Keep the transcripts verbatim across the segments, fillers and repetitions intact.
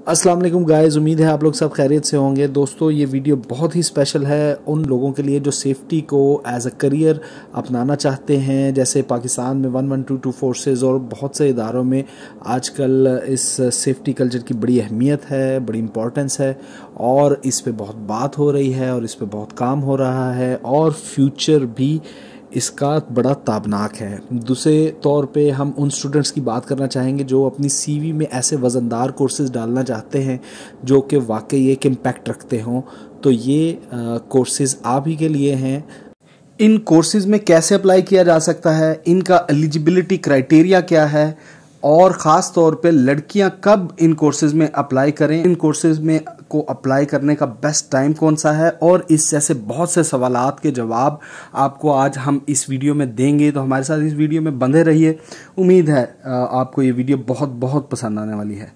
अस्सलाम वालेकुम गाइस, उम्मीद है आप लोग सब खैरियत से होंगे। दोस्तों, ये वीडियो बहुत ही स्पेशल है उन लोगों के लिए जो सेफ़्टी को एज अ करियर अपनाना चाहते हैं। जैसे पाकिस्तान में one one two two forces और बहुत से इदारों में आजकल इस सेफ़्टी कल्चर की बड़ी अहमियत है, बड़ी इम्पोर्टेंस है और इस पे बहुत बात हो रही है और इस पे बहुत काम हो रहा है और फ्यूचर भी इसका बड़ा ताबनाक है। दूसरे तौर पे हम उन स्टूडेंट्स की बात करना चाहेंगे जो अपनी सीवी में ऐसे वज़नदार कोर्सेज़ डालना चाहते हैं जो कि वाकई एक इम्पैक्ट रखते हों। तो ये कोर्सेज़ आप ही के लिए हैं। इन कोर्सेज़ में कैसे अप्लाई किया जा सकता है, इनका एलिजिबिलिटी क्राइटेरिया क्या है और ख़ास तौर पे लड़कियां कब इन कोर्सेज़ में अप्लाई करें, इन कोर्सेज़ में को अप्लाई करने का बेस्ट टाइम कौन सा है, और इस जैसे बहुत से सवालात के जवाब आपको आज हम इस वीडियो में देंगे। तो हमारे साथ इस वीडियो में बंधे रहिए। उम्मीद है आपको ये वीडियो बहुत बहुत पसंद आने वाली है।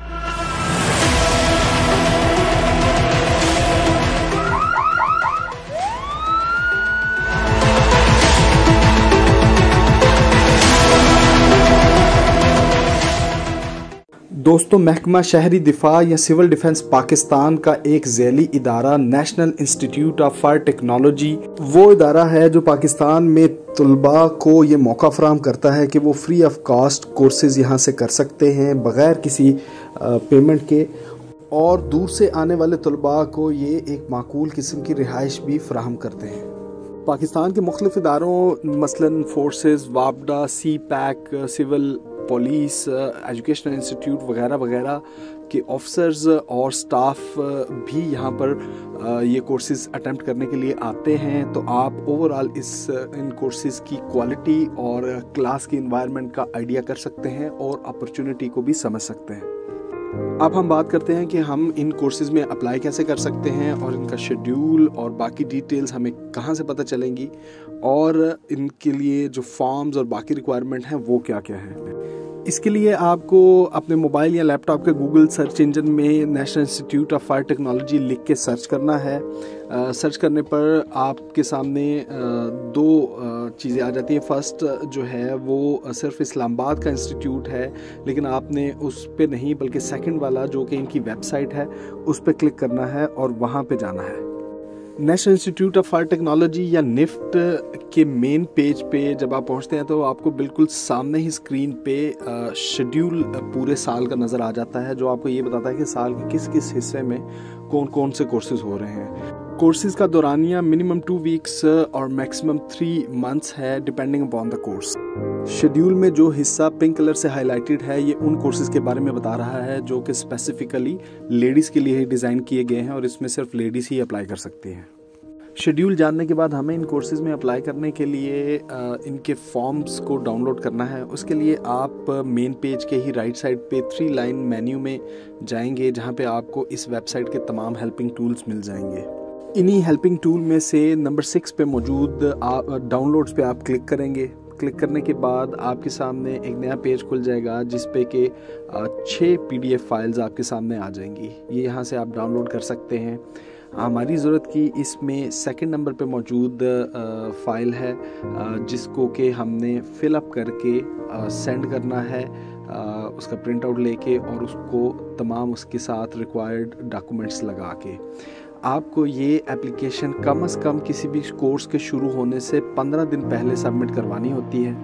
दोस्तों, महकमा शहरी दिफा या सिविल डिफेंस पाकिस्तान का एक ज़ैली इदारा national institute of fire technology वो इदारा है जो पाकिस्तान में तलबा को ये मौका फराहम करता है कि वो फ्री ऑफ कॉस्ट कोर्सेज़ यहाँ से कर सकते हैं बग़ैर किसी पेमेंट के, और दूर से आने वाले तलबा को ये एक माकूल किस्म की रिहाइश भी फराहम करते हैं। पाकिस्तान के मुख्तलिफ इदारों मसलन फोर्सेस, वापडा, CPEC, civil police, educational institute वगैरह वगैरह के ऑफिसर्स और स्टाफ भी यहाँ पर ये कोर्सेज़ अटेम्प्ट करने के लिए आते हैं। तो आप ओवरऑल इस इन कोर्सेज़ की क्वालिटी और क्लास की इन्वायरमेंट का आइडिया कर सकते हैं और अपॉर्चुनिटी को भी समझ सकते हैं। अब हम बात करते हैं कि हम इन कोर्सेज़ में अप्लाई कैसे कर सकते हैं और इनका शेड्यूल और बाकी डिटेल्स हमें कहाँ से पता चलेंगी और इनके लिए जो फॉर्म्स और बाकी रिक्वायरमेंट हैं वो क्या क्या हैं। इसके लिए आपको अपने मोबाइल या लैपटॉप के गूगल सर्च इंजन में national institute of fire technology लिख के सर्च करना है। आ, सर्च करने पर आपके सामने आ, दो चीज़ें आ जाती हैं। फर्स्ट जो है वो सिर्फ इस्लामाबाद का इंस्टीट्यूट है, लेकिन आपने उस पे नहीं बल्कि सेकंड वाला जो कि इनकी वेबसाइट है उस पर क्लिक करना है और वहाँ पे जाना है। National institute of fire technology या निफ्ट के मेन पेज पे जब आप पहुंचते हैं तो आपको बिल्कुल सामने ही स्क्रीन पे शेड्यूल पूरे साल का नज़र आ जाता है, जो आपको ये बताता है कि साल के किस किस हिस्से में कौन कौन से कोर्सेज हो रहे हैं। कोर्सेज का दौरानिया मिनिमम टू वीक्स और मैक्सिमम थ्री मंथ्स है depending upon the course. Schedule में जो हिस्सा पिंक कलर से हाईलाइटेड है ये उन कोर्सेज के बारे में बता रहा है जो कि स्पेसिफिकली लेडीज़ के लिए ही डिज़ाइन किए गए हैं और इसमें सिर्फ लेडीज़ ही अप्लाई कर सकती हैं। शेड्यूल जानने के बाद हमें इन कोर्सेज़ में अप्लाई करने के लिए आ, इनके फॉर्म्स को डाउनलोड करना है। उसके लिए आप मेन पेज के ही राइट साइड पे थ्री लाइन मेन्यू में जाएंगे जहां पे आपको इस वेबसाइट के तमाम हेल्पिंग टूल्स मिल जाएंगे। इन्हीं हेल्पिंग टूल में से नंबर सिक्स पे मौजूद डाउनलोड्स पे आप क्लिक करेंगे। क्लिक करने के बाद आपके सामने एक नया पेज खुल जाएगा जिस पे के छः पीडीएफ फाइल्स आपके सामने आ जाएंगी। ये यहाँ से आप डाउनलोड कर सकते हैं। हमारी ज़रूरत की इसमें सेकंड नंबर पे मौजूद फ़ाइल है जिसको कि हमने फिल अप करके सेंड करना है, उसका प्रिंट आउट लेके और उसको तमाम उसके साथ रिक्वायर्ड डॉक्यूमेंट्स लगा के आपको ये एप्लीकेशन कम से कम किसी भी कोर्स के शुरू होने से पंद्रह दिन पहले सबमिट करवानी होती है।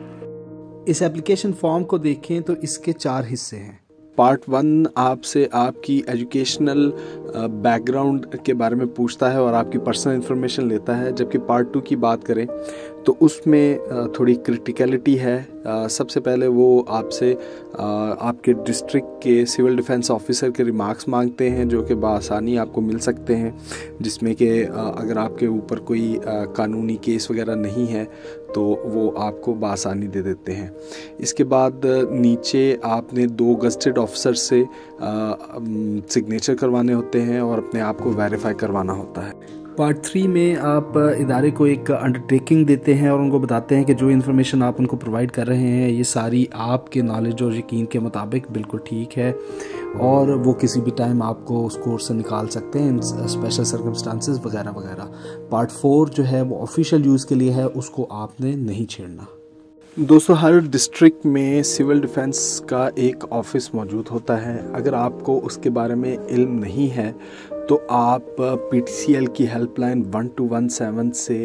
इस एप्लीकेशन फॉर्म को देखें तो इसके चार हिस्से हैं। पार्ट वन आपसे आपकी एजुकेशनल बैकग्राउंड के बारे में पूछता है और आपकी पर्सनल इन्फॉर्मेशन लेता है, जबकि पार्ट टू की बात करें तो उसमें थोड़ी क्रिटिकलिटी है। सबसे पहले वो आपसे आपके डिस्ट्रिक्ट के सिविल डिफेंस ऑफिसर के रिमार्क्स मांगते हैं जो कि बआसानी आपको मिल सकते हैं, जिसमें कि अगर आपके ऊपर कोई कानूनी केस वगैरह नहीं है तो वो आपको बआसानी दे देते हैं। इसके बाद नीचे आपने दो गस्टेड ऑफिसर से सिग्नेचर करवाने होते हैं और अपने आप को वेरीफाई करवाना होता है। पार्ट थ्री में आप इदारे को एक अंडरटेकिंग देते हैं और उनको बताते हैं कि जो इन्फॉर्मेशन आप उनको प्रोवाइड कर रहे हैं ये सारी आपके नॉलेज और यकीन के मुताबिक बिल्कुल ठीक है और वो किसी भी टाइम आपको उस कोर्स से निकाल सकते हैं, स्पेशल सर्कमस्टांसेस वगैरह वगैरह। पार्ट फोर जो है वो ऑफिशियल यूज़ के लिए है, उसको आपने नहीं छेड़ना। दोस्तों, हर डिस्ट्रिक्ट में सिविल डिफेंस का एक ऑफिस मौजूद होता है। अगर आपको उसके बारे में इल्म नहीं है तो आप पी टी सी एल की helpline one two one seven से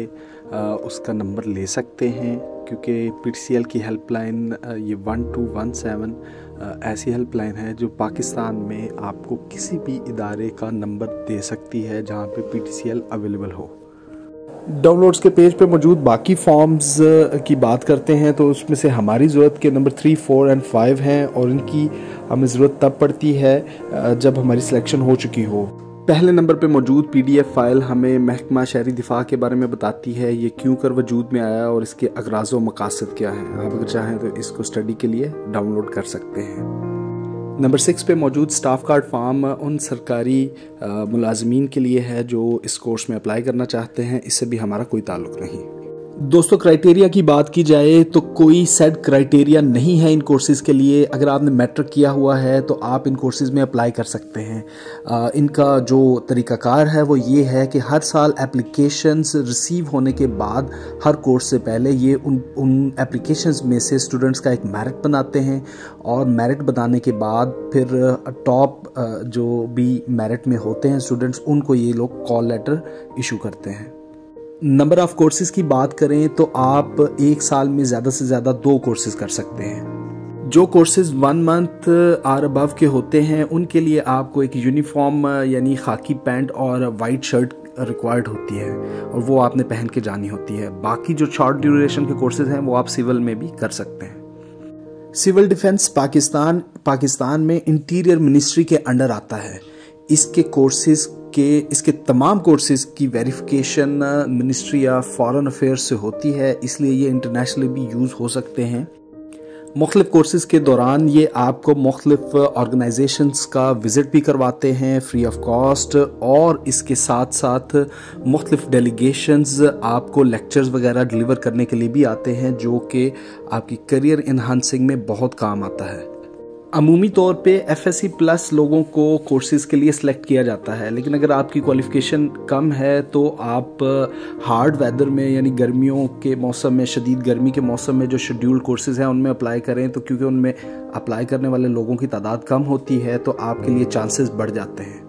उसका नंबर ले सकते हैं, क्योंकि पी टी सी एल की हेल्पलाइन ये वन टू वन सेवन ऐसी हेल्पलाइन है जो पाकिस्तान में आपको किसी भी इदारे का नंबर दे सकती है जहाँ पे P T C L available हो। डाउनलोड्स के पेज पे मौजूद बाकी फॉर्म्स की बात करते हैं तो उसमें से हमारी ज़रूरत के number three four and five हैं और इनकी हमें ज़रूरत तब पड़ती है जब हमारी सिलेक्शन हो चुकी हो। पहले नंबर पे मौजूद पी डी एफ फाइल हमें महकमा शहरी दिफा के बारे में बताती है, ये क्यों कर वजूद में आया और इसके अगराज़ व मकासद क्या हैं। आप अगर चाहें तो इसको स्टडी के लिए डाउनलोड कर सकते हैं। नंबर सिक्स पे मौजूद स्टाफ कार्ड फार्म उन सरकारी मुलाजमीन के लिए है जो इस कोर्स में अप्लाई करना चाहते हैं, इससे भी हमारा कोई ताल्लुक़ नहीं। दोस्तों, क्राइटेरिया की बात की जाए तो कोई सेट क्राइटेरिया नहीं है इन कोर्सेज़ के लिए। अगर आपने मैट्रिक किया हुआ है तो आप इन कोर्सेज़ में अप्लाई कर सकते हैं। आ, इनका जो तरीक़ाकार है वो ये है कि हर साल एप्लीकेशंस रिसीव होने के बाद हर कोर्स से पहले ये उन उन एप्लीकेशंस में से स्टूडेंट्स का एक मेरिट बनाते हैं और मेरिट बनाने के बाद फिर टॉप जो भी मेरिट में होते हैं स्टूडेंट्स, उनको ये लोग कॉल लेटर इशू करते हैं। नंबर ऑफ़ कोर्सेज़ की बात करें तो आप एक साल में ज़्यादा से ज़्यादा दो कोर्सेज़ कर सकते हैं। जो courses one month or above के होते हैं उनके लिए आपको एक यूनिफॉर्म यानी खाकी पैंट और वाइट शर्ट रिक्वायर्ड होती है और वो आपने पहन के जानी होती है। बाकी जो शॉर्ट ड्यूरेशन के कोर्सेज़ हैं वो आप सिविल में भी कर सकते हैं। सिविल डिफेंस पाकिस्तान पाकिस्तान में इंटीरियर मिनिस्ट्री के अंडर आता है। इसके कोर्सेज़ के इसके तमाम कोर्सेज़ की verification ministry of foreign affairs से होती है, इसलिए ये इंटरनेशनली भी यूज़ हो सकते हैं। मुख्तलिफ कोर्सेज़ के दौरान ये आपको मुख्तलिफ ऑर्गेनाइजेशंस का विज़िट भी करवाते हैं फ्री ऑफ कॉस्ट, और इसके साथ साथ मुख्तलिफ डेलीगेशंस आपको लेक्चर्स वगैरह डिलीवर करने के लिए भी आते हैं, जो कि आपकी करियर इन्हांसिंग में बहुत काम आता है। अमूमी तौर पे एफ एस सी प्लस लोगों को कोर्सेज़ के लिए सिलेक्ट किया जाता है, लेकिन अगर आपकी क्वालिफ़िकेशन कम है तो आप हार्ड वेदर में यानी गर्मियों के मौसम में, शदीद गर्मी के मौसम में जो शेड्यूल्ड कोर्सेज़ हैं उनमें अप्लाई करें, तो क्योंकि उनमें अप्लाई करने वाले लोगों की तादाद कम होती है तो आपके लिए चांसेस बढ़ जाते हैं।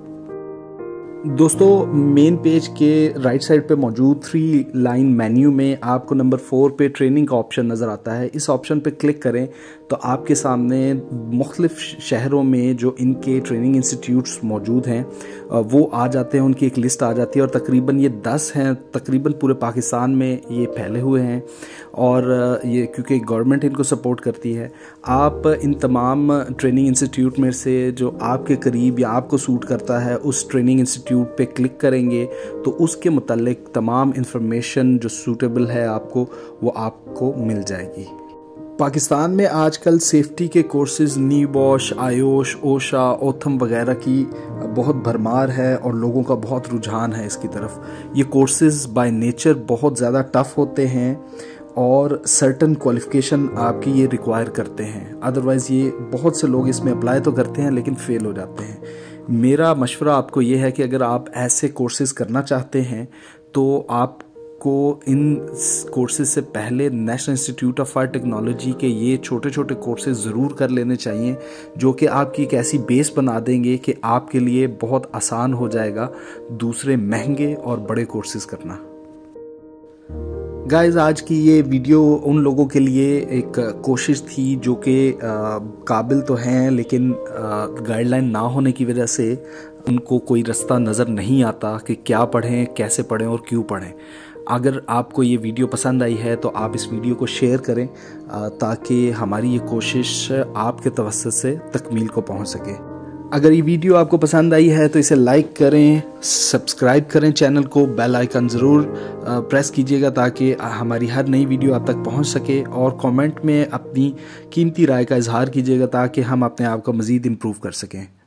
दोस्तों, मेन पेज के राइट साइड पे मौजूद थ्री लाइन मेन्यू में आपको नंबर फोर पे ट्रेनिंग का ऑप्शन नज़र आता है। इस ऑप्शन पे क्लिक करें तो आपके सामने मुख्तलिफ शहरों में जो इनके ट्रेनिंग इंस्टीट्यूट्स मौजूद हैं वो आ जाते हैं, उनकी एक लिस्ट आ जाती है और तकरीबन ये दस हैं, तकरीबन पूरे पाकिस्तान में ये फैले हुए हैं और ये क्योंकि गवर्नमेंट इनको सपोर्ट करती है। आप इन तमाम ट्रेनिंग इंस्टीट्यूट में से जो आपके करीब या आपको सूट करता है उस ट्रेनिंग इंस्टीट्यूट पे क्लिक करेंगे तो उसके मुतालिक तमाम इंफॉर्मेशन जो सूटेबल है आपको वो आपको मिल जाएगी। पाकिस्तान में आजकल सेफ्टी के कोर्सेज़ नीबॉश, आयोश, ओशा, ओथम वगैरह की बहुत भरमार है और लोगों का बहुत रुझान है इसकी तरफ। ये कोर्सेज़ बाय नेचर बहुत ज़्यादा टफ़ होते हैं और सर्टन क्वालिफ़िकेशन आपकी ये रिक्वायर करते हैं, अदरवाइज़ ये बहुत से लोग इसमें अप्लाई तो करते हैं लेकिन फ़ेल हो जाते हैं। मेरा मशवरा आपको ये है कि अगर आप ऐसे कोर्सेज़ करना चाहते हैं तो आप को इन कोर्सेज से पहले national institute of fire technology के ये छोटे छोटे कोर्सेज ज़रूर कर लेने चाहिए, जो कि आपकी एक ऐसी बेस बना देंगे कि आपके लिए बहुत आसान हो जाएगा दूसरे महंगे और बड़े कोर्सेज करना। गाइस, आज की ये वीडियो उन लोगों के लिए एक कोशिश थी जो कि काबिल तो हैं लेकिन गाइडलाइन ना होने की वजह से उनको कोई रास्ता नज़र नहीं आता कि क्या पढ़ें, कैसे पढ़ें और क्यों पढ़ें। अगर आपको ये वीडियो पसंद आई है तो आप इस वीडियो को शेयर करें ताकि हमारी ये कोशिश आपके तवज्जुह से तकमील को पहुंच सके। अगर ये वीडियो आपको पसंद आई है तो इसे लाइक करें, सब्सक्राइब करें चैनल को, बेल आइकन ज़रूर प्रेस कीजिएगा ताकि हमारी हर नई वीडियो आप तक पहुंच सके, और कमेंट में अपनी कीमती राय का इजहार कीजिएगा ताकि हम अपने आप को मज़ीद इम्प्रूव कर सकें।